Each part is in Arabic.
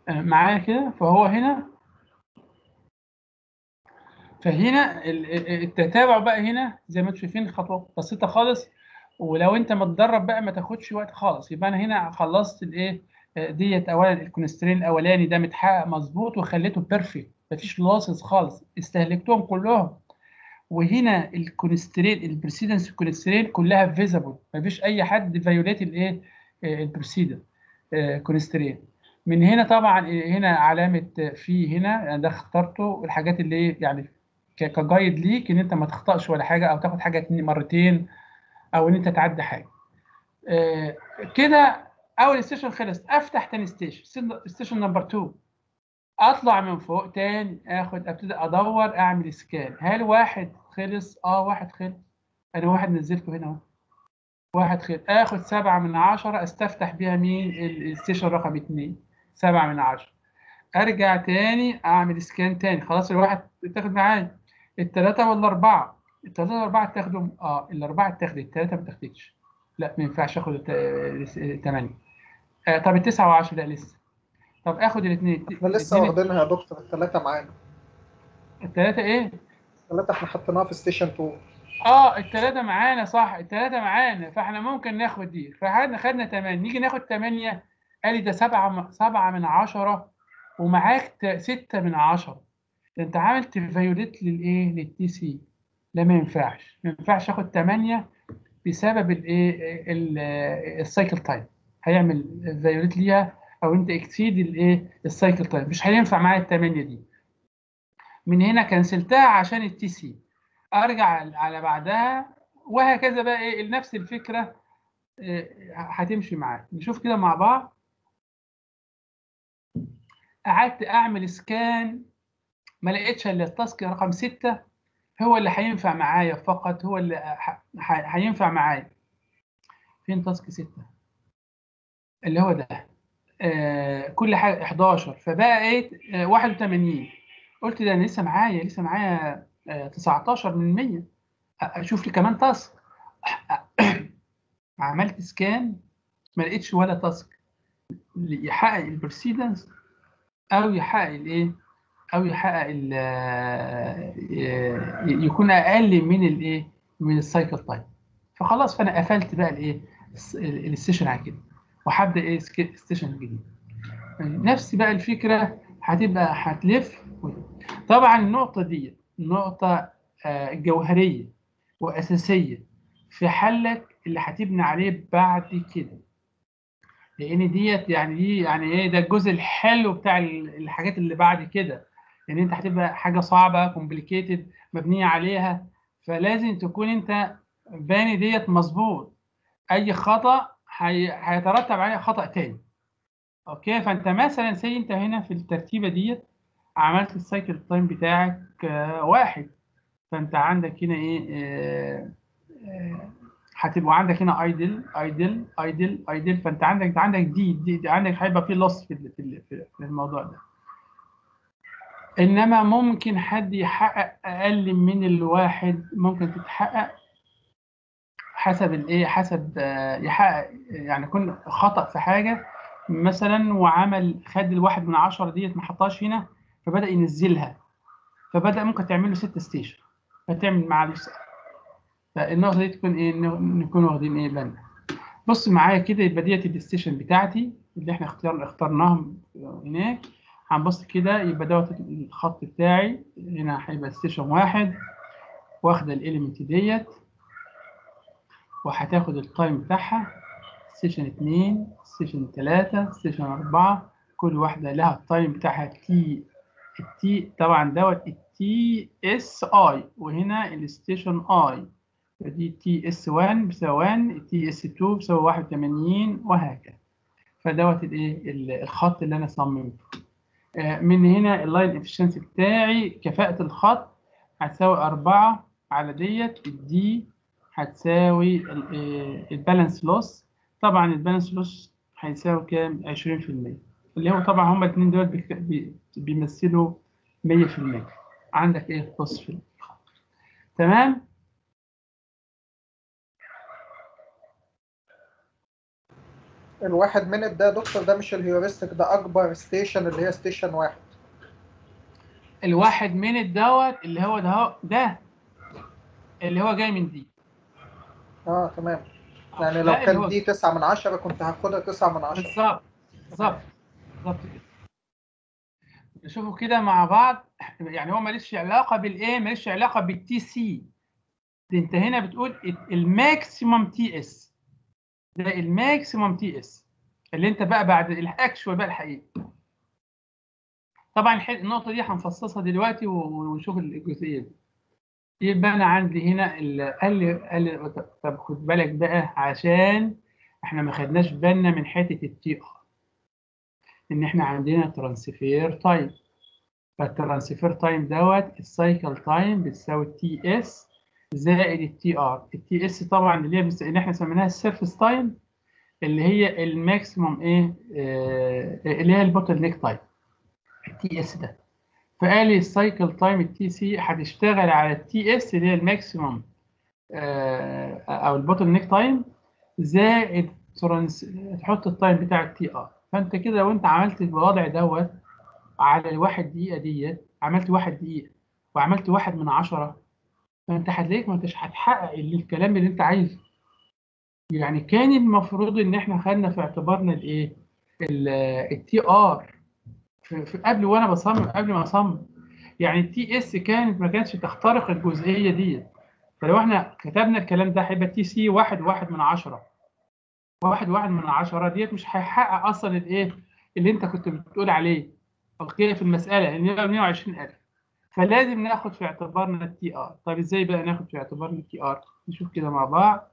معايا كده. فهو هنا، فهنا التتابع بقى هنا زي ما انتم شايفين خطوه بسيطه خالص. ولو انت متدرب بقى ما تاخدش وقت خالص. يبقى انا هنا خلصت الايه ديت. اولا الكونسترين الاولاني ده متحقق مظبوط وخليته بيرفكت، مفيش لوسز خالص، استهلكتهم كلهم. وهنا الكونسترين البريسيدنس الكونسترين كلها فيزبل، مفيش اي حد فيوليت الايه البريسيدنس كونسترين. من هنا طبعا هنا علامه في هنا يعني ده اخترته الحاجات اللي يعني كجايد ليك ان انت ما تخطاش ولا حاجه، او تاخد حاجه مرتين، او ان انت تعدي حاجه. آه، كده اول ستيشن خلص، افتح تاني ستيشن نمبر 2. اطلع من فوق تاني، ابتدي ادور اعمل سكان. هل واحد خلص؟ واحد خلص. انا واحد نزلته هنا اهو، واحد خلص. اخد 7/10 استفتح بيها مين؟ الستيشن رقم 2. 7/10. ارجع تاني اعمل سكان تاني. خلاص الواحد اتاخد معايا. الثلاثه ولا اربعه؟ الثلاثه والاربعه اتاخدوا. الاربعه اتاخدت، الثلاثه ما اتاخدتش. لا ما ينفعش اخد 8. طب التسعه و10 لا لسه. طب اخد الاثنين. احنا لسه واخدينها يا دكتور، الثلاثة معانا. الثلاثه ايه؟ الثلاثة احنا حطيناها في ستيشن 2. الثلاثه معانا صح، الثلاثه معانا. فاحنا ممكن ناخد دي. خدنا 8، نيجي ناخد 8. قال لي ده 7/10 ومعاك 6/10. ده انت عملت فيوليت للايه؟ للتي سي. لا ما ينفعش، ما ينفعش اخد 8 بسبب الايه السايكل تايم. هيعمل فيوليت ليها، او انت اكسيد الايه السايكل تايم، مش هينفع معايا ال8 دي. من هنا كنسلتها عشان التي سي. ارجع على بعدها، وهكذا بقى نفس الفكره هتمشي معاك. نشوف كده مع بعض. قعدت اعمل سكان، ما لقيتش الا التاسك رقم 6 هو اللي هينفع معايا فقط، هو اللي هينفع معايا. فين تاسك 6 اللي هو ده؟ كل حاجه 11. فبقى ايه 81. قلت ده انا لسه معايا 19 من 100. اشوف لي كمان تاسك. عملت سكان ما لقيتش ولا تاسك يحقق البرسيدنس، او يحقق الايه، او يحقق يكون اقل من الايه، من السايكل تايم. فخلاص فانا قفلت بقى الايه السيشن على كده، وهبدا ستيشن جديد. نفس بقى الفكره هتبقى هتلف. طبعا النقطه دي نقطه جوهريه واساسيه في حلك اللي هتبني عليه بعد كده. لان ديت يعني دي يعني ايه، ده الجزء الحلو بتاع الحاجات اللي بعد كده. لان انت هتبقى حاجه صعبه كومبليكيتد مبنيه عليها، فلازم تكون انت باني ديت مظبوط. اي خطا هيترتب عليه خطا تاني. اوكي. فانت مثلا انت هنا في الترتيبه ديت عملت السايكل تايم بتاعك 1. فانت عندك هنا ايه هتبقى عندك هنا ايدل ايدل ايدل ايدل. فانت عندك دي عندك هيبقى في لص في الموضوع ده. انما ممكن حد يحقق اقل من الواحد، ممكن تتحقق حسب الايه، حسب يحقق يعني يكون خطأ في حاجه مثلا، وعمل خد 1/10 ديت ما حطهاش هنا، فبدأ ينزلها، فبدأ ممكن تعمل له 6 ستيشن، فتعمل معاه لسه. فالنقطه دي تكون ايه، نكون واخدين ايه بالنا. بص معايا كده. يبقى ديت الستيشن بتاعتي اللي احنا اخترناهم هناك. هنبص كده، يبقى دوت الخط بتاعي هنا هيبقى ستيشن 1 واخده الاليمنت ديت، وهتاخد التايم بتاعها. ستيشن 2 ستيشن 3 ستيشن 4 كل واحده لها التايم بتاعها. التي طبعا دوت التي اس اي، وهنا الستيشن اي. دي تي اس 1 بيساوي 1، تي اس 2 بيساوي 81، وهكذا. فدوت الايه الخط اللي انا صممته. من هنا اللاين افشنسي بتاعي، كفاءة الخط هتساوي 4 على ديت. الدي هتساوي البالانس لوس. طبعا البالانس لوس هيساوي كام؟ 20%. اللي هو طبعا هما الاثنين دول بيمثلوا 100%. عندك ايه لوس في الخط. تمام. الواحد منت ده يا دكتور ده مش الهيورستيك، ده اكبر ستيشن اللي هي ستيشن واحد. الواحد من الدوت اللي هو ده اللي هو جاي من دي. اه تمام. يعني لو ده اللي كان هو دي 9 من 10 كنت هاخدها 9 من 10. بالظبط تمام. بالظبط كده. نشوفه كده مع بعض. يعني هو ماليش علاقه بالايه، ماليش علاقه بالتي سي. انت هنا بتقول الماكسيمم تي اس، ده الماكسيمم تي اس اللي انت بقى بعد الاكشوال بقى الحقيقي. طبعا النقطه دي هنفصصها دلوقتي ونشوف الجزئيه دي. يبقى انا عندي هنا قال لي طب خد بالك بقى، عشان احنا ما خدناش بالنا من حته التي ار، ان احنا عندنا ترانسفير تايم. فالترانسفير تايم دوت السايكل تايم بتساوي تي اس زائد التي ار. التي اس طبعا اللي هي اللي احنا سميناها السيرفيس تايم، اللي هي الماكسيموم اللي هي البوتل نيك تايم، التي اس ده. فقال لي السايكل تايم التي سي هتشتغل على التي اس اللي هي الماكسيموم او البوتل نيك تايم زائد تحط التايم بتاع التي ار. فانت كده لو انت عملت الوضع دوت على الواحد دقيقه ديت، عملت 1 دقيقه وعملت 1/10، فانت هتلاقيك ما انتش هتحقق الكلام اللي انت عايزه. يعني كان المفروض ان احنا خدنا في اعتبارنا الايه، التي ار قبل، وانا بصمم قبل ما اصمم. يعني التي اس ما كانتش تخترق الجزئيه دي. فلو احنا كتبنا الكلام ده هيبقى تي سي 1/1/10. 1/1/10 ديت مش هيحقق اصلا الايه اللي انت كنت بتقول عليه اوكي في المساله اللي هي 120,000. فلازم ناخد في اعتبارنا التي ار. طيب ازاي بقى ناخد في اعتبارنا التي ار؟ نشوف كده مع بعض.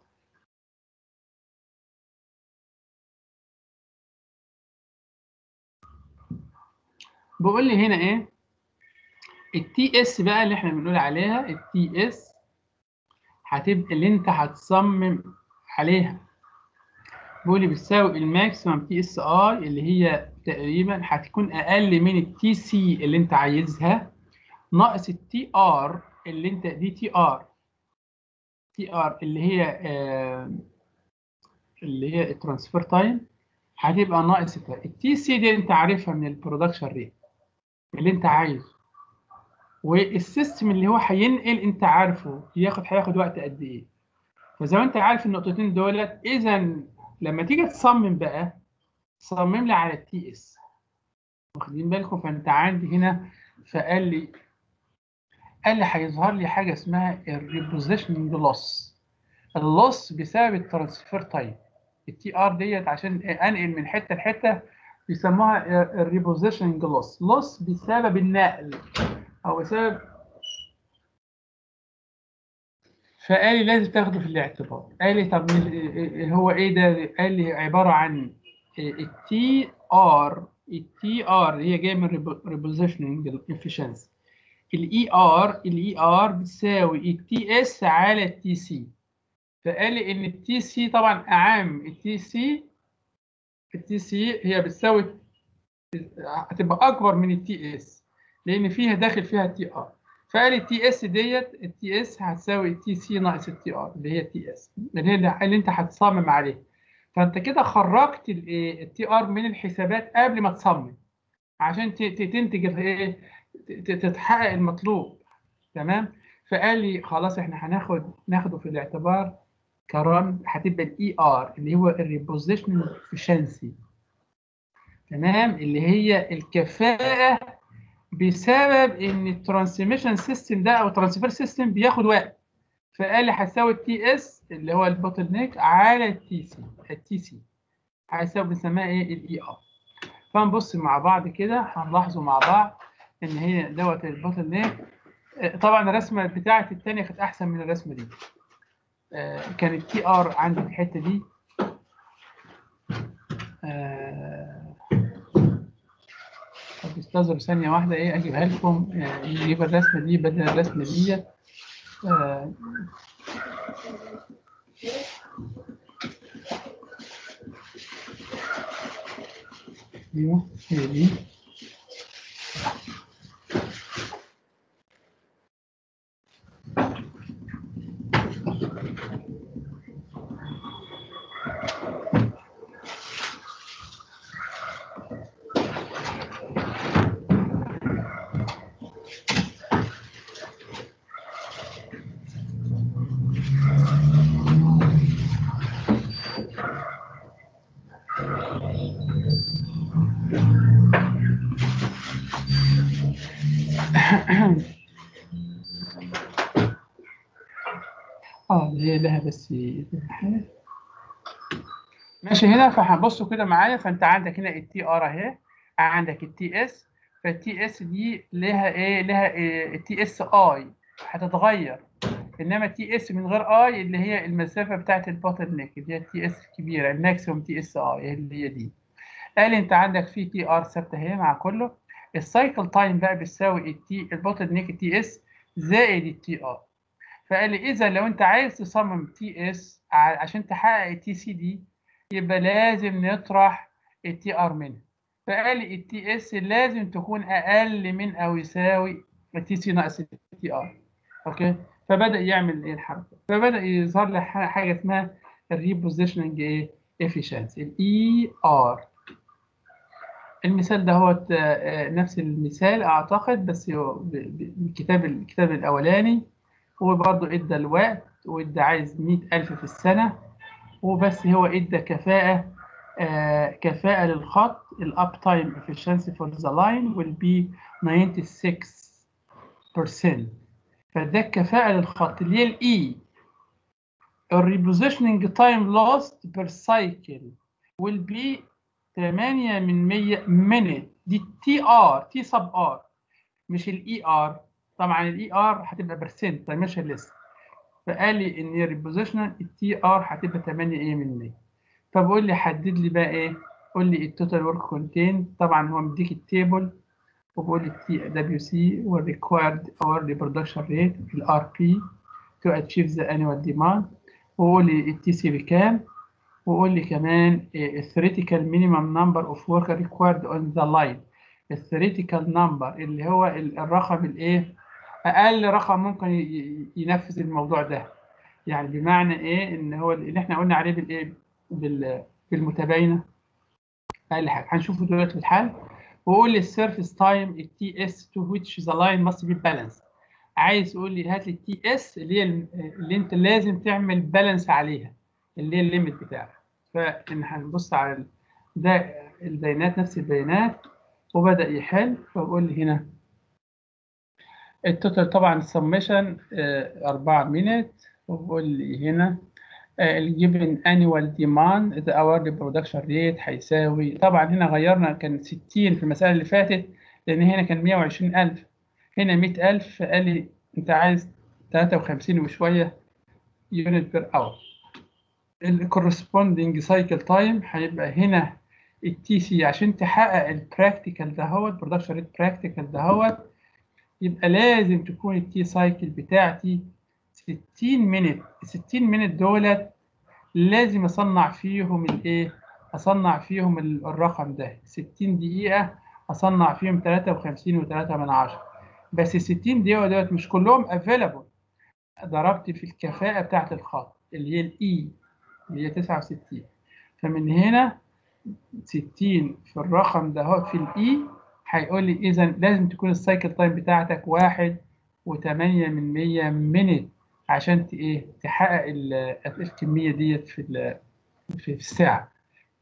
بقول لي هنا ايه التي اس بقى اللي احنا بنقول عليها التي اس، هتبقى اللي انت هتصمم عليها. بيقول لي بتساوي الماكسيمم تي اس اي اللي هي تقريبا هتكون اقل من التي سي اللي انت عايزها، ناقص التي ار اللي انت دي تي ار اللي هي الترانسفير تايم، هتبقى ناقص التي سي دي انت عارفها من البرودكشن ريت اللي انت عايزه، والسيستم اللي هو هينقل انت عارفه هياخد وقت قد ايه. فزي ما انت عارف النقطتين دولت، اذا لما تيجي تصمم بقى صمم لي على التي اس. واخدين بالكم؟ فانت عندي هنا قال لي هيظهر لي حاجه اسمها الريبوزيشننج لوس. اللوس بسبب الترانسفير تايم. التي ار ديت عشان انقل من حته لحته بيسموها الريبوزيشننج لوس بسبب النقل او بسبب. فقال لي لازم تاخده في الاعتبار. قال لي طب هو ايه ده؟ قال لي عباره عن التي ار هي جايه من ريبوزيشننج افشنسي. الاي ار بتساوي التي اس على التي سي. فقال لي ان التي سي طبعا اعام التي سي هي بتساوي، هتبقى اكبر من التي اس لان داخل فيها التي ار. فقال التي اس ديت التي اس هتساوي التي سي ناقص التي ار اللي هي التي اس اللي هي اللي انت هتصمم عليه. فانت كده خرجت التي ار من الحسابات قبل ما تصمم عشان تنتج الايه، تتحقق المطلوب. تمام. فقال لي خلاص احنا ناخده في الاعتبار كران، هتبقى الاي ار اللي هو الريبوزيشن افشنسي. تمام. اللي هي الكفاءه بسبب ان الترانسميشن سيستم ده او الترانسفير سيستم بياخد وقت. فقال لي هتساوي التي اس اللي هو البوتل نيك على التي سي هيساوي بنسميها ايه الاي ار. فنبص مع بعض كده هنلاحظوا مع بعض ان هي دوت البوتل نيك. طبعا الرسمه بتاعت الثانيه كانت احسن من الرسمه دي. كانت تي ار عندي في الحته دي. طب استاذروا ثانيه واحده ايه اجيبها لكم، نجيب الرسمه دي بدل الرسمه دي. ايوه هي دي. هي لها بس ماشي هنا. فهنبصوا كده معايا. فانت عندك هنا التي ار اهي، عندك التي اس. فالتي اس دي لها ايه؟ لها إيه؟ التي اس اي هتتغير. انما تي اس من غير اي اللي هي المسافه بتاعت البوتل نيك، اللي هي التي اس الكبيره، الماكسيموم تي اس اي اللي هي دي. قال انت عندك في تي ار ثابته اهي مع كله. السايكل تايم بقى بتساوي التي البوتل نيك تي اس زائد التي ار. فقال لي اذا لو انت عايز تصمم تي اس عشان تحقق التي سي دي، يبقى لازم نطرح التي ار منها. فقال لي التي اس لازم تكون اقل من او يساوي التي سي ناقص التي ار. اوكي. فبدا يعمل ايه الحركه، فبدا يظهر لي حاجه اسمها الريبوزيشننج ايه افيشنسي، الاي ار. المثال ده هو نفس المثال اعتقد، بس هو الكتاب الاولاني. هو برضه ادى الوقت، وادى عايز 100,000 في السنة. وبس هو ادى كفاءة، كفاءة للخط. الاب تايم efficiency for the line will be 96%. فده الكفاءة للخط اللي هي الاي. الريبوزيشننج تايم lost per cycle will be 8 من 100 minute. دي تي ار، تي سب ار، مش الاي ار. طبعا الاي ار هتبقى برسنت مش لسه. فقال لي ان الريبوزيشنال التي ار هتبقى 8 ايه من 100. فبقول لي حدد لي بقى ايه، قول لي التوتال ورك كونتين. طبعا هو مديك التيبل، وبقول لي التي دبليو سي والريكوايرد اور ريبرودكشن ريت الار بي تو اتشيف ذا انوال ديماند. وقول لي التي سي بكام. وقول لي كمان الثيوريتيكال مينيمم نمبر اوف وركر ريكوايرد اون ذا لاين. الثيوريتيكال نمبر اللي هو الرقم الايه، اقل رقم ممكن ينفذ الموضوع ده. يعني بمعنى ايه؟ ان هو اللي احنا قلنا عليه بالايه، بالمتباينه. اقل حاجه هنشوفه دلوقتي في الحل. وقول لي السيرفيس تايم التي اس تو which the line must be balanced. عايز تقول لي هات لي التي اس اللي هي اللي انت لازم تعمل بالانس عليها، اللي هي الليميت بتاعها. فان هنبص على ده البيانات، نفس البيانات. وبدأ يحل. فبقول لي هنا التوتال طبعا السمشن 4 مينت. وبقول لي هنا الجيفن انيوال ديماند ذا اور برودكشن ريت هيساوي. طبعا هنا غيرنا، كان 60 في المسألة اللي فاتت لأن هنا كان 120,000، هنا 100,000. فقال لي أنت عايز 53 وشوية يونت بير اور. الكورسبوندينج سايكل تايم هيبقى هنا التي سي عشان تحقق البراكتيكال دهوت برودكشن ريت براكتيكال دهوت، يبقى لازم تكون التي سايكل بتاعتي 60 مينت. 60 مينت دولت لازم اصنع فيهم الايه، اصنع فيهم الرقم ده 60 دقيقة، اصنع فيهم 53.3. بس 60 دقيقة دولت مش كلهم افيلابل. ضربت في الكفاءة بتاعت الخط اللي هي الاي اللي هي 69. فمن هنا 60 في الرقم ده هو في الاي هيقول لي اذا لازم تكون السايكل تايم بتاعتك 1.8 من 100 مينت عشان ايه تحقق الكميه ديت في الساعه.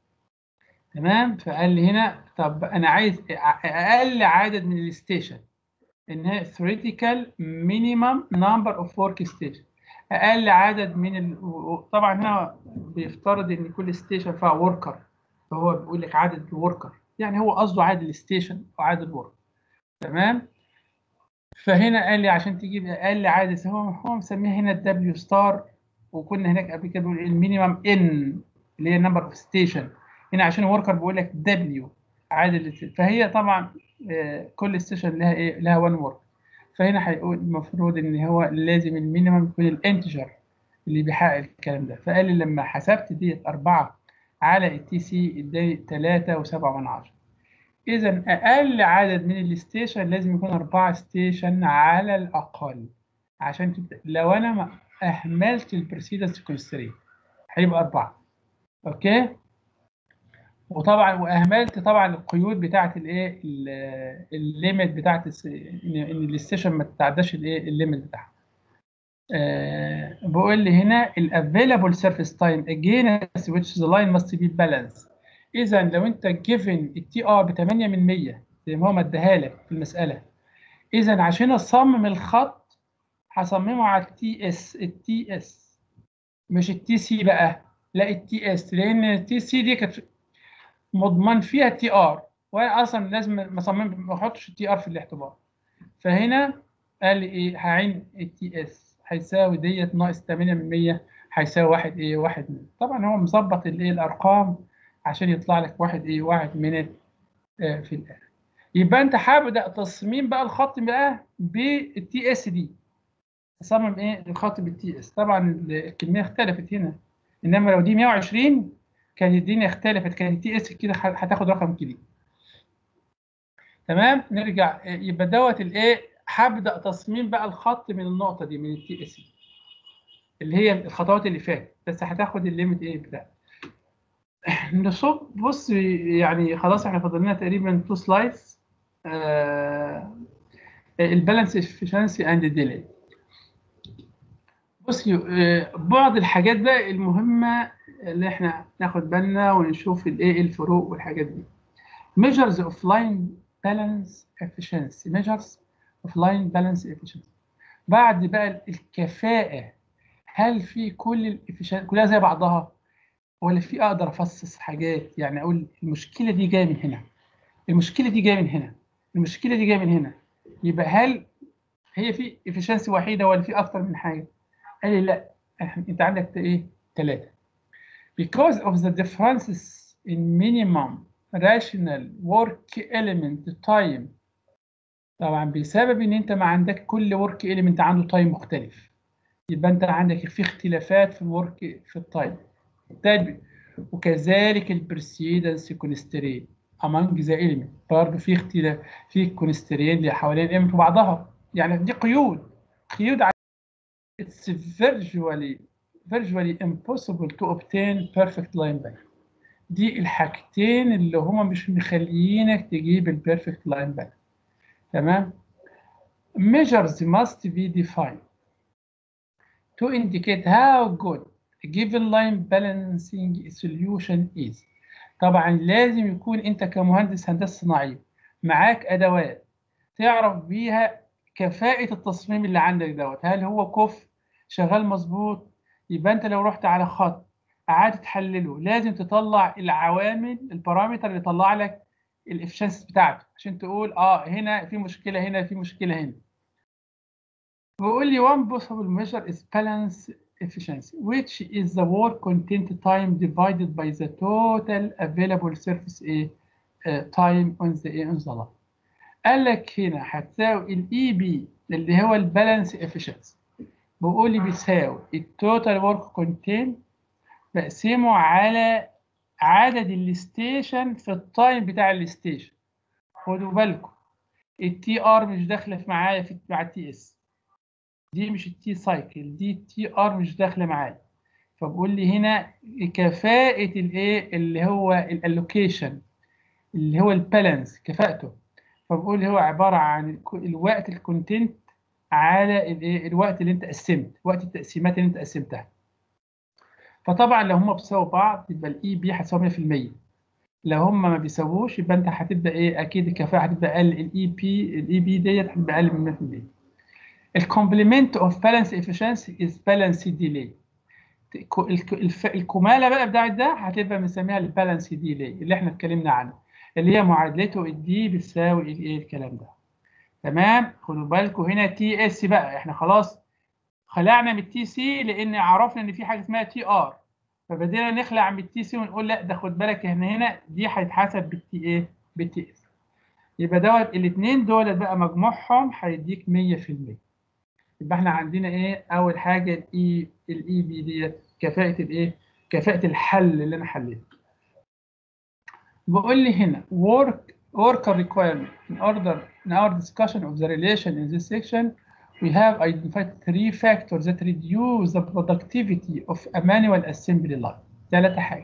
تمام. فقال لي هنا طب انا عايز اقل عدد من الستيشن، ان هي theoretical minimum number of work station. اقل عدد من طبعا هنا بيفترض ان كل ستيشن فيها وركر، فهو بيقول لك عدد الوركر، يعني هو قصده عدد الستيشن وعدد الوركر. تمام. فهنا قال لي عشان تجيب اقل عدد، هو مسميها هنا الدبليو ستار. وكنا هناك قبل كده بنقول المينيمم ان اللي هي نمبر اوف ستيشن. هنا عشان الوركر بيقول لك دبليو عدد. فهي طبعا كل ستيشن لها ايه، لها 1 ورك. فهنا هيقول المفروض ان هو لازم المينيمم يكون الانتجر اللي بيحقق الكلام ده. فقال لي لما حسبت ديت 4 على التي سي اداني 3.7. إذا أقل عدد من الستيشن لازم يكون 4 ستيشن على الأقل عشان تبدأ. لو أنا ما أهملت البرسيدنس كونسترين هيبقى 4. أوكي. وطبعا واهملت طبعا القيود بتاعه الايه، الليميت بتاعه ان الستيشن ما تتعداش الايه الليميت بتاعها. بقول لي هنا الافيلابل سيرفيس تايم against which the line must be balanced. اذا لو انت given التي ار ب 8 من 100 زي ما هو مديها لك في المساله، اذا عشان اصمم الخط هصممه على التي اس مش التي سي بقى، لا التي اس، لان التي سي دي كانت مضمن فيها التي ار، وانا اصلا لازم ما احطش التي ار في الاعتبار. فهنا قال لي ايه، هعين التي اس هيساوي ديت ناقص 8% هيساوي 1 ايه 1 من. طبعا هو مظبط الايه الارقام عشان يطلع لك 1 ايه 1 من في الاخر. يبقى انت هبدا تصميم بقى الخط بقى بالتي اس دي، اصمم ايه الخط بالتي اس. طبعا الكميه اختلفت هنا، انما لو دي 120 كانت الدنيا اختلفت، كانت التي اس كده هتاخد رقم كبير. تمام، نرجع يبقى دوت الايه، هبدا تصميم بقى الخط من النقطه دي من التي اس اللي هي الخطوات اللي فاتت، بس هتاخد الليميت ايه بتاع نصب. بص يعني خلاص احنا فاضل لنا تقريبا 2 سلايدز. البالانس افشنسي اند ديلي. بصي بعض الحاجات بقى المهمه اللي احنا ناخد بالنا ونشوف الايه الفروق والحاجات دي. measures of line balance efficiency measures of line balance efficiency. بعد بقى الكفاءة، هل في كل الافيشنسي كلها زي بعضها، ولا في اقدر افصص حاجات؟ يعني اقول المشكلة دي جاية من هنا، المشكلة دي جاية من هنا، المشكلة دي جاية من هنا. يبقى هل هي في افيشنسي وحيدة ولا في اكتر من حاجة؟ قال لي لا، انت عندك ايه 3. because of the differences in minimum rational work element time. طبعا بسبب ان انت ما عندك كل work element عنده تايم مختلف، يبقى انت عندك في اختلافات في الورك في التايم. وكذلك البرسيدنس كونسترين among the element، برضه في اختلاف في كونسترين اللي حوالين element وبعضها، يعني دي قيود it's virtually impossible to obtain perfect line balance. دي الحاجتين اللي هما مش مخليينك تجيب البيرفكت لاين بالانس. تمام. measures must be defined to indicate how good a given line balancing solution is. طبعا لازم يكون انت كمهندس هندسه صناعيه معاك ادوات تعرف بيها كفاءه التصميم اللي عندك دوت، هل هو كفء شغال مظبوط. يبقى انت لو رحت على خط قعدت تحلله لازم تطلع العوامل البارامتر اللي يطلع لك الافشنس بتاعته عشان تقول هنا في مشكله، هنا في مشكله، هنا. بيقول لي one possible measure is balance efficiency which is the work content time divided by the total available surface time on the line. قال لك هنا هتساوي الاي بي اللي هو البالانس efficiency، بيقول لي بيساوي التوتال ورك كونتين بقسمه على عدد الستيشن في التايم بتاع الستيشن. خدوا بالكم التي ار مش داخله معايا مع التي اس، دي مش التي سايكل، دي التي ار مش داخله معايا. فبقول لي هنا كفاءة الايه اللي هو الالوكيشن اللي هو البالانس كفاءته. فبقول لي هو عبارة عن الوقت الكونتنت على الايه الوقت اللي انت قسمت، وقت التقسيمات اللي انت قسمتها. فطبعا لو هم بيساووا بعض يبقى الاي بي هتساوي 100%. لو هم ما بيساووش يبقى انت هتبدا ايه اكيد الكفاءة هتبقى اقل، الاي بي ديت هتبقى اقل من 100%. الكومبلمنت اوف بالانس افشنسي از بالانس ديلي. الكماله بقى بتاعت ده هتبقى بنسميها البالانس ديلي اللي احنا اتكلمنا عنه، اللي هي معادلته الدي بتساوي الايه الكلام ده. تمام. خدوا بالكم هنا تي اس بقى احنا خلاص خلعنا من التي سي لان عرفنا ان في حاجه اسمها تي ار، فبدينا نخلع من التي سي ونقول لا ده خد بالك هنا دي هيتحسب بالتي ايه بالتي اس. يبقى دوت الاثنين دول بقى مجموعهم هيديك 100%. يبقى احنا عندنا ايه اول حاجه الاي بي دي كفاءه الايه كفاءه الحل اللي انا حليته. بقول لي هنا worker requirement in our discussion of the relation in this section we have identified 3 factors that reduce the productivity of a manual assembly line. 3 حاجات.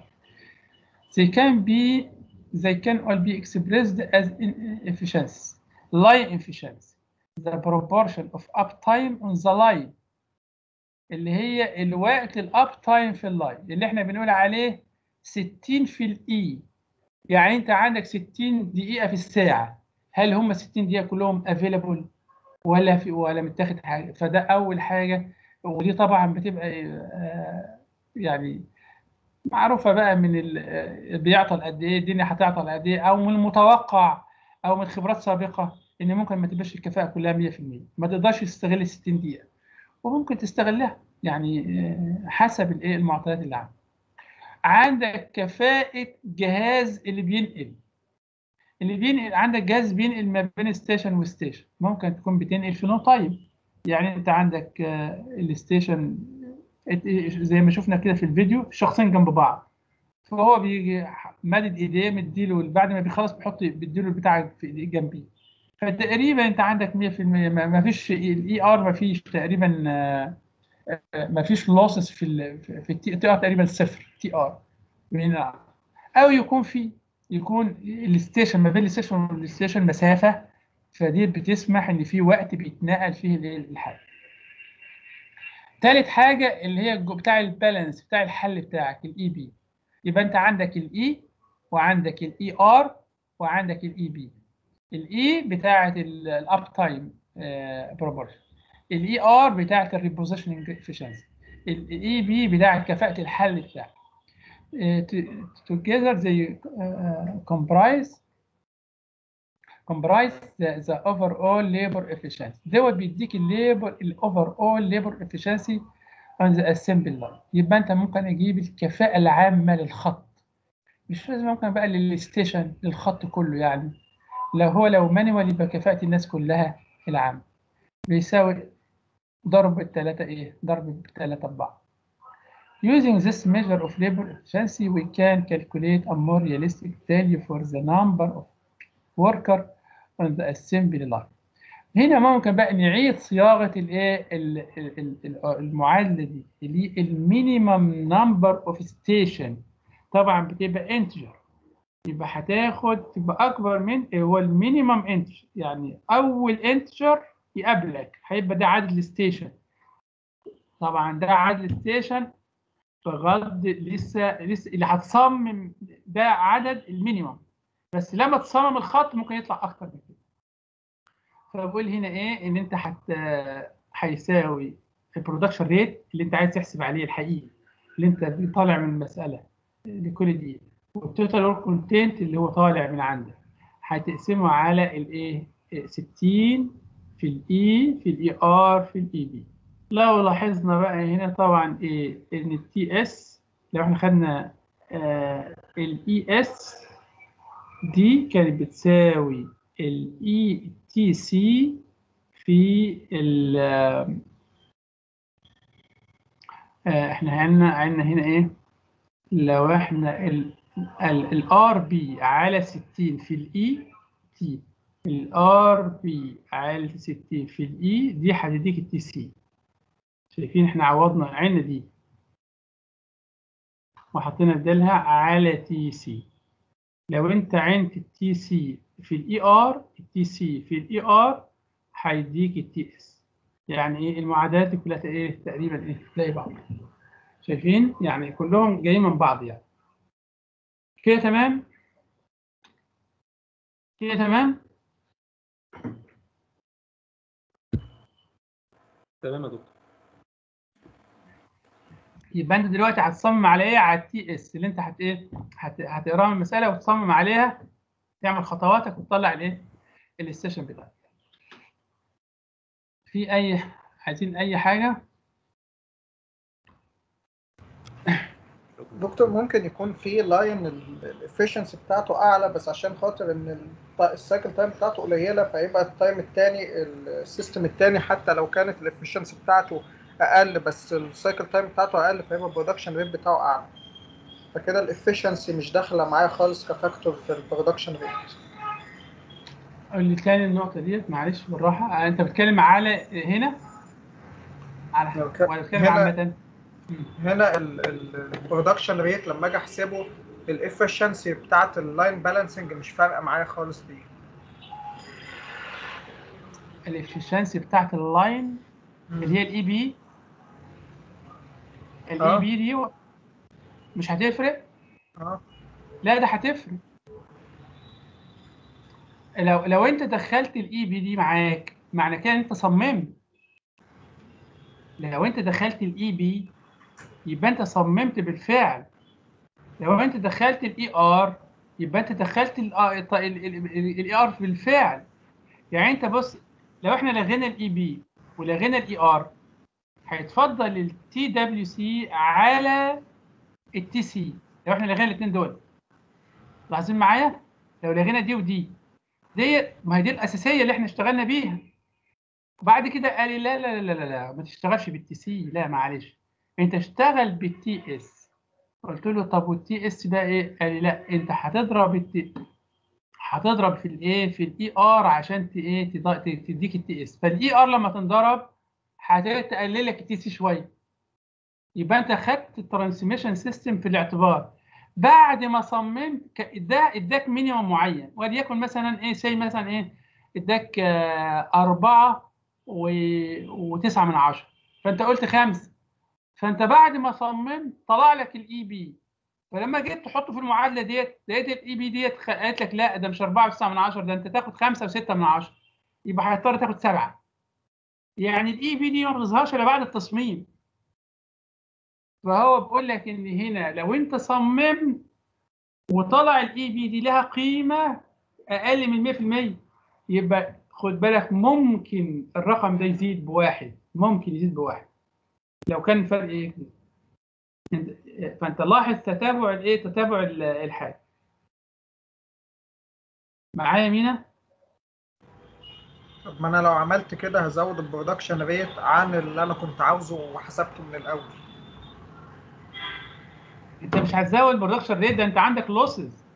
they can all be expressed as efficiency. Line efficiency, the proportion of uptime on the line اللي هي الوقت الاب تايم في اللاين اللي احنا بنقول عليه 60 في الاي. يعني انت عندك 60 دقيقة في الساعة، هل هم 60 دقيقة كلهم افيلابل؟ ولا متاخد حاجه. فده اول حاجه. ودي طبعا بتبقى يعني معروفه بقى من بيعطل قد ايه، الدنيا هتعطل قد ايه، او من المتوقع او من خبرات سابقه ان ممكن ما تبقاش الكفاءه كلها 100%، ما تقدرش تستغل 60 دقيقه، وممكن تستغلها يعني حسب الايه المعطيات اللي عندك كفاءه جهاز اللي بينقل عندك جهاز بينقل ما بين ستيشن وستيشن، ممكن تكون بتنقل في نو تايم. يعني انت عندك الستيشن زي ما شفنا كده في الفيديو، شخصين جنب بعض، فهو بيجي مادد ايديه مديله، بعد ما بيخلص بيديله البتاع في ايديه جنبيه. فتقريبا انت عندك 100%، ما فيش الاي ار، ما فيش تقريبا ما فيش لوسز في التي ار، تقريبا صفر تي ار من، او يكون الستيشن ما بين الستيشن والستيشن مسافه، فدي بتسمح ان في وقت بيتنقل فيه الحل. ثالث حاجه اللي هي بتاع البالانس بتاع الحل بتاعك الاي بي. يبقى انت عندك الاي وعندك الاي ار وعندك الاي بي. الاي بتاعه الاب تايم بروبورشن، الاي ار بتاعه الريبوزيشننج افشنسي، الاي بي بتاعه كفاءه الحل بتاعك. together they comprise the overall labor efficiency. دوت بيديك الاوفر labor efficiency on the assembly line. يبقى انت ممكن اجيب الكفاءه العامه للخط، مش لازم ممكن بقى للستيشن، للخط كله يعني. لو مانوال يبقى كفاءه الناس كلها العامه بيساوي ضرب الثلاثه ببعض. Using this measure of labor efficiency, we can calculate a more realistic value for the number of workers on the assembly line. هنا ممكن بقى نعيد صياغة المعادلة دي اللي هي المينيمم نمبر اوف ستيشن. طبعا بتبقى انتجر، يبقى تبقى اكبر من هو المينيمم انتجر، يعني اول انتجر يقابلك هيبقى ده عدد الستيشن. طبعا ده عدد الستيشن بغض لسه اللي هتصمم ده عدد المينيمم، بس لما تصمم الخط ممكن يطلع اكتر من كده. فبقول هنا ايه ان انت هيساوي البرودكشن ريت اللي انت عايز تحسب عليه الحقيقي اللي انت طالع من المساله لكل دقيقه، والتوتال ورك كونتنت اللي هو طالع من عندك، هتقسمه على الايه 60 في الاي ار في الاي بي. لو لاحظنا بقى هنا طبعا ايه ان التي اس، لو احنا خدنا الاي اس دي كانت بتساوي الاي تي سي في ال احنا عندنا هنا ايه، لو احنا الار بي على 60 في الاي تي، الار بي على 60 في الاي دي هتديك التي سي. شايفين احنا عوضنا عنا دي وحطينا بدالها على تي سي. لو انت عندك التي سي في الاي ار، التي سي في الاي ار هيديك التي اس. يعني ايه المعادلات دي كلها ايه تقريبا ايه تلاقي بعض. شايفين يعني كلهم جايين من بعض يعني. كده تمام، كده تمام. تمام يا دكتور. يبقى انت دلوقتي هتصمم على ايه؟ على التي اس اللي انت هتقراها من المساله وتصمم عليها، تعمل خطواتك وتطلع الايه الستيشن بتاعك. في عايزين اي حاجه؟ دكتور ممكن يكون في لاين الافشنسي بتاعته اعلى، بس عشان خاطر ان السايكل تايم بتاعته قليله، فيبقى التايم الثاني السيستم الثاني حتى لو كانت الافشنسي بتاعته اقل بس السايكل تايم بتاعته اقل، فيبقى البرودكشن ريت بتاعه اعلى. فكده الافشنسي مش داخله معايا خالص كفاكتور في البرودكشن ريت. اللي كان النقطه ديت معلش بالراحه، انت بتتكلم على هنا ولا بتتكلم عامه؟ هنا البرودكشن ريت لما اجي احسبه الافشنسي بتاعت اللاين بالانسنج مش فارقه معايا خالص دي. الافشنسي بتاعت اللاين اللي هي الاي بي، دي مش هتفرق. لا ده هتفرق. لو انت دخلت الاي بي دي معاك معنى كده انت صممت. لو انت دخلت الاي بي يبقى انت صممت بالفعل. لو انت دخلت الاي ار يبقى انت دخلت الاي ار بالفعل. يعني انت بص، لو احنا لغينا الاي بي ولغينا الاي ار هيتفضل التي دبليو سي على التي سي. لو احنا لغينا الاثنين دول، لاحظين معايا؟ لو لغينا دي ودي، دي ما هي دي الاساسيه اللي احنا اشتغلنا بيها. بعد كده قال لي لا لا لا لا لا، ما تشتغلش بالتي سي، لا معلش، انت اشتغل بالتي اس. قلت له طب والتي اس ده ايه؟ قال لي لا، انت هتضرب في الايه، في الاي ار عشان ايه، تديك التي اس. فالاي ار لما تنضرب هتقلل لك التي سي شويه. يبقى انت خدت الترانسميشن سيستم في الاعتبار. بعد ما صممت ده اداك مينيمم معين، وليكن مثلا ايه، سي مثلا ايه، اداك 4 و9 من 10، فانت قلت 5. فانت بعد ما صممت طلع لك الاي بي، فلما جيت تحطه في المعادله ديت لقيت الاي بي ديت قالت لك لا، ده مش 4 و9 من 10، ده انت تاخد 5 و6 من 10. يبقى هتضطر تاخد 7. يعني الاي بي دي ما بتظهرش الا بعد التصميم. فهو بيقول لك ان هنا لو انت صممت وطلع الاي بي دي لها قيمه اقل من 100%، يبقى خد بالك ممكن الرقم ده يزيد بواحد، ممكن يزيد بواحد لو كان الفرق ايه كده. فانت لاحظ تتابع الايه، تتابع الحال. معايا مينا؟ طب ما انا لو عملت كده هزود البرودكشن ريت عن اللي انا كنت عاوزه وحسبته من الاول. انت مش هتزود البرودكشن ريت، ده انت عندك لوسز.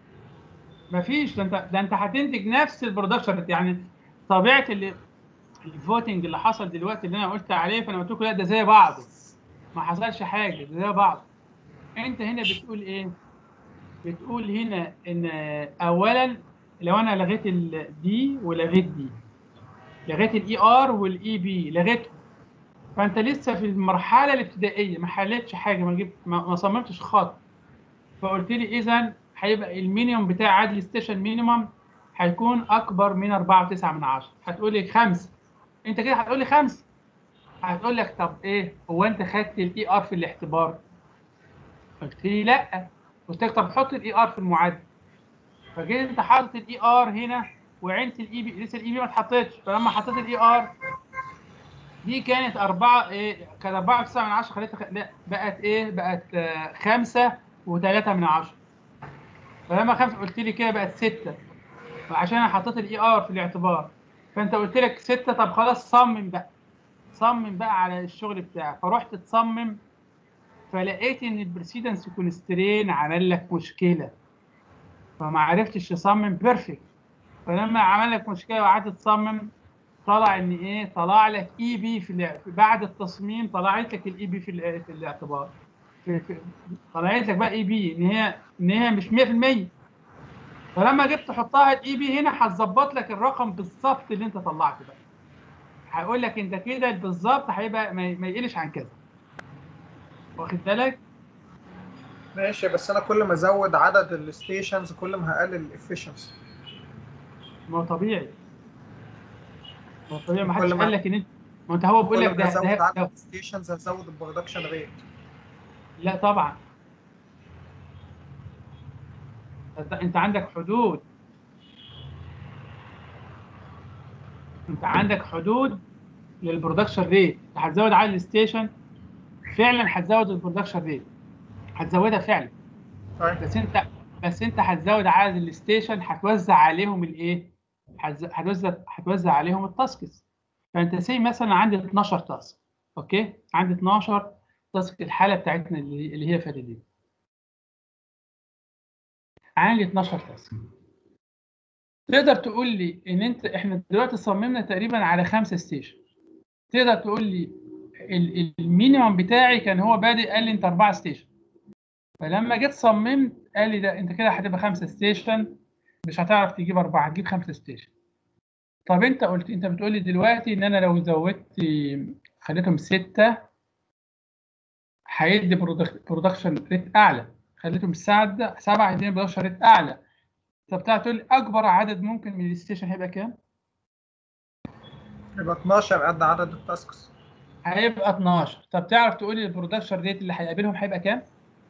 مفيش، ده انت هتنتج نفس البرودكشن ريت. يعني طبيعه الفوتنج اللي حصل دلوقتي اللي انا قلت عليه، فانا قلت لكم لا ده زي بعضه، ما حصلش حاجه، ده زي بعض. انت هنا بتقول ايه؟ بتقول هنا ان اولا لو انا لغيت دي ولغيت دي، لغيت الاي ار والاي بي لغيتهم، فانت لسه في المرحله الابتدائيه، ما حلتش حاجه، ما جبت ما صممتش خط. فقلت لي اذا هيبقى المينيمم بتاع عادل ستيشن مينيمم هيكون اكبر من 4.9 من 10. هتقول لي 5، انت كده هتقول لي 5. هتقول لك طب ايه، هو انت خدت الاي ار في الاعتبار؟ قلت لي لا. قلت لك طب حط الاي ار في المعادله. فجيت انت حاطط الاي ار هنا وعينت الاي بي، لسه الاي بي ما اتحطتش. فلما حطيت الاي ار دي كانت 4 ايه، كانت 4.9 من 10، خليتها لا بقت ايه، بقت 5 و3 من 10. فلما 5 قلت لي كده بقت 6، عشان انا حطيت الاي ار في الاعتبار. فانت قلت لك 6، طب خلاص صمم بقى، صمم بقى على الشغل بتاعك. فرحت تصمم، فلقيت ان البريسيدنس كونسترين عمل لك مشكله، فما عرفتش تصمم بيرفكت. فلما عمل لك مشكله وقعدت تصمم، طلع ان ايه، طلع لك اي بي بعد التصميم طلعت لك الاي بي في الاعتبار. في طلعت لك بقى اي بي ان هي مش 100%. فلما جيت تحطها الاي بي هنا هتظبط لك الرقم بالظبط اللي انت طلعته بقى. هيقول لك انت كده بالظبط هيبقى ما يقلش عن كذا. واخد بالك؟ ماشي، بس انا كل ما ازود عدد الستيشنز كل ما هقلل الافشنسي. ما هو طبيعي، ما هو طبيعي، ما وكل حدش قال ما لك ان انت، ما انت هو بيقول كل لك ما هزود عدد ده. الستيشنز هزود البرودكشن ريت. لا طبعا، انت عندك حدود، انت عندك حدود للبرودكشن ريت. هتزود عدد الستيشن فعلا، هتزود البرودكشن ريت، هتزودها فعلا. طيب. بس انت هتزود عدد الستيشن، هتوزع عليهم الايه، هتوزع عليهم التاسكس. فانت سي مثلا عندي 12 تاسك، اوكي، عندي 12 تاسك. الحاله بتاعتنا اللي هي فاتت دي، عندي 12 تاسك. تقدر تقول لي ان احنا دلوقتي صممنا تقريبا على 5 ستيشن. تقدر تقول لي المينيمم بتاعي كان هو بادئ، قال لي انت 4 ستيشن. فلما جيت صممت قال لي ده انت كده هتبقى 5 ستيشن، مش هتعرف تجيب 4، هتجيب 5 ستيشن. طب انت بتقول لي دلوقتي ان انا لو زودت خليتهم 6 هيدي برودكشن ريت اعلى، خليتهم 7 هيديني برودكشن ريت اعلى. طب تقول لي اكبر عدد ممكن من الستيشن هيبقى كام؟ يبقى 12 قد عدد التاسكس. هيبقى 12. طب تعرف تقول لي البرودكشن ريت اللي هيقابلهم هيبقى كام؟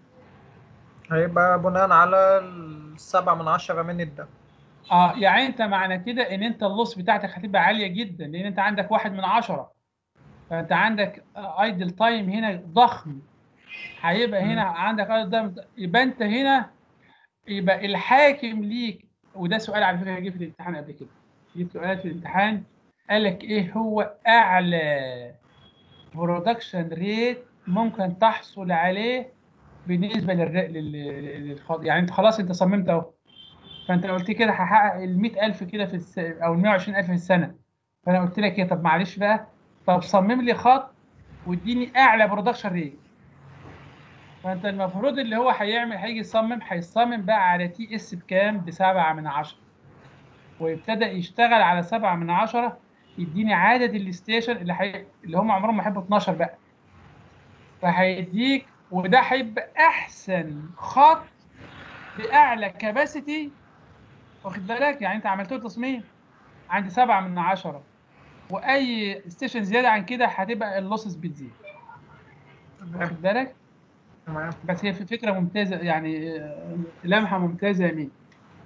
هيبقى بناء على 7/10 من ده. يعني انت معنى كده ان انت اللوس بتاعتك هتبقى عاليه جدا، لان انت عندك 1/10. فانت عندك ايدل تايم هنا ضخم. هيبقى هنا عندك ايدل تايم، يبقى انت هنا يبقى الحاكم ليك. وده سؤال على فكره جه في الامتحان قبل كده، جه سؤال في الامتحان قال لك ايه هو اعلى برودكشن ريت ممكن تحصل عليه بالنسبه يعني انت خلاص انت صممت اهو. فانت قلت كده هحقق ال 100,000 كده او ال 120,000 في السنه. فانا قلت لك ايه؟ طب معلش بقى، طب صمم لي خط واديني اعلى برودكشن ريت. فانت المفروض اللي هو هيجي هيصمم بقى على تي اس بكام؟ ب7/10. ويبتدى يشتغل على 7/10، يديني عدد الستيشن اللي هم عمرهم ما هيبقوا 12 بقى. فهيديك، وده هيبقى احسن خط باعلى كباسيتي. واخد بالك؟ يعني انت عملت له تصميم عند 7/10، واي ستيشن زياده عن كده هتبقى اللوسز بتزيد. تمام. واخد بالك؟ تمام. بس هي في فكره ممتازه يعني، لمحه ممتازه يا مين.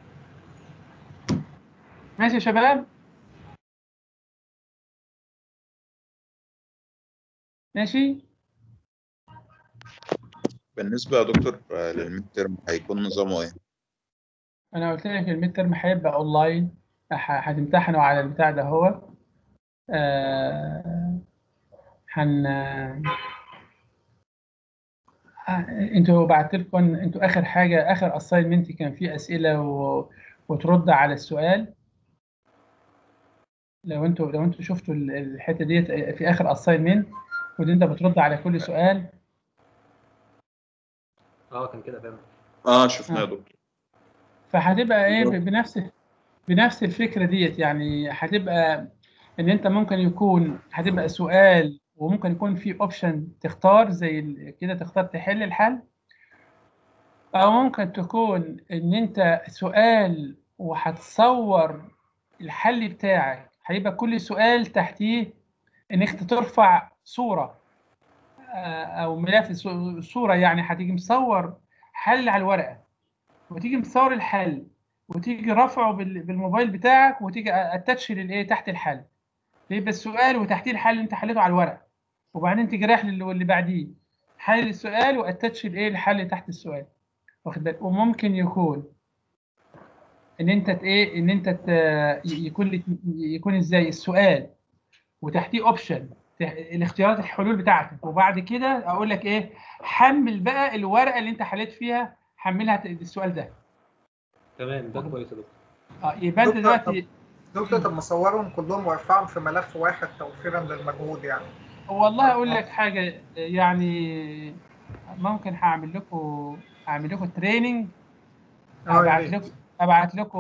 ماشي يا شباب؟ ماشي. بالنسبة يا دكتور للميد ترم هيكون نظامه ايه؟ انا قلت لك الميد ترم هيبقى اونلاين. هتمتحنوا على البتاع ده هو. آه، هن انتوا بعت لكم انتوا اخر حاجه، اخر اساينمنت كان فيه اسئله وترد على السؤال. لو انتوا شفتوا الحته ديت في اخر اساينمنت، ودي انت بترد على كل سؤال. كان كده فعلا. شفناه يا دكتور. فهتبقى ايه بنفس الفكره ديت. يعني هتبقى ان انت ممكن يكون هتبقى سؤال، وممكن يكون في اوبشن تختار زي كده، تختار تحل الحل. او ممكن تكون ان انت سؤال وهتصور الحل بتاعك. هيبقى كل سؤال تحتيه انك ترفع صورة او ملف صورة. يعني هتيجي مصور حل على الورقة، وتيجي مصور الحل، وتيجي رافعه بالموبايل بتاعك، وتيجي اتاتش للايه تحت الحل. يبقى السؤال وتحتيه الحل اللي انت حليته على الورقة، وبعدين تيجي رايح للي بعديه حل السؤال واتاتش الايه الحل تحت السؤال. واخد بالك؟ وممكن يكون ان انت ايه ان انت يكون ازاي السؤال وتحتيه اوبشن الاختيارات الحلول بتاعتك، وبعد كده اقول لك ايه، حمل بقى الورقه اللي انت حليت فيها، حملها السؤال ده. تمام، ده كويس يا دكتور. يبقى انت دلوقتي دكتور طب ما اصورهم كلهم وارفعهم في ملف واحد توفيرا للمجهود يعني. والله اقول لك حاجه يعني، ممكن هعمل لكم تريننج. يا ابعت ريت. لكم ابعت لكم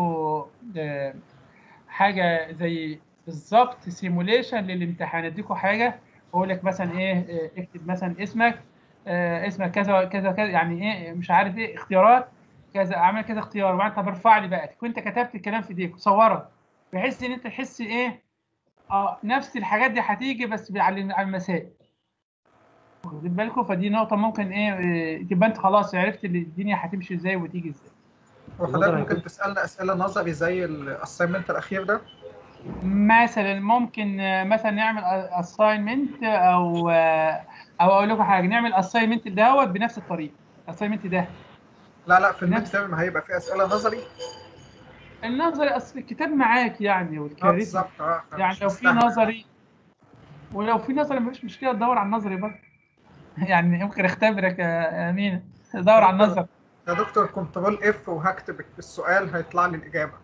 حاجه زي بالظبط سيموليشن للامتحان. اديكم حاجه اقول لك مثلا ايه، اكتب مثلا اسمك كذا كذا كذا، يعني ايه مش عارف ايه اختيارات كذا، اعمل كذا اختيار، وبعدين طب ارفع لي بقى تكون انت كتبت الكلام في ديك وصورها، بحيث ان انت تحس ايه، نفس الحاجات دي هتيجي بس على المسائل. واخدين بالكم؟ فدي نقطه ممكن ايه، تبقى انت خلاص عرفت الدنيا هتمشي ازاي وتيجي ازاي. وحضرتك ممكن تسالنا اسئله نظري زي الاساينمنت الاخير ده. مثلا ممكن مثلا نعمل اساينمنت، او اقول لكم حاجه، نعمل اساينمنت دوت بنفس الطريقه. الاساينمنت ده لا في الميد بنفس تيرم هيبقى في اسئله نظري. النظري، اصل الكتاب معاك يعني، والكريت بالظبط. يعني. مش مستاهله. ولو في نظري مفيش مشكله تدور على النظري برضه. يعني ممكن اختبرك يا امين، دور يا على دكتور النظر. كنترول اف وهكتب السؤال هيطلع لي الاجابه.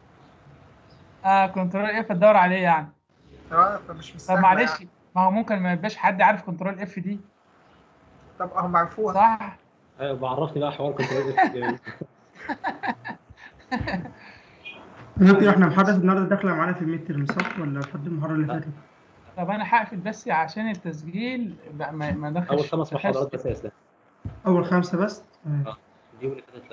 كنترول اف تدور عليه يعني. فمش طب مستاهله يعني. معلش، ما هو ممكن ما يبقاش حد عارف كنترول اف دي. طب هم عرفوها. صح. ايوه، بعرفني بقى حوار كنترول اف يعني. دلوقتي احنا محادثة النهارده داخلة معانا في الميد ترم صح ولا لحد المحاضرة اللي فاتت؟ طب انا هقفل بس عشان التسجيل ما اول دخلش 5 محاضرات بس يا اسلام. أول 5 بس؟ دي واللي فاتت